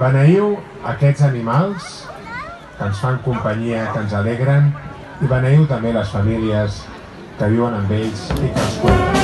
Beneiu aquests animals que ens fan companyia, que ens alegren, i beneiu també les famílies que viuen amb ells i que els cuiden.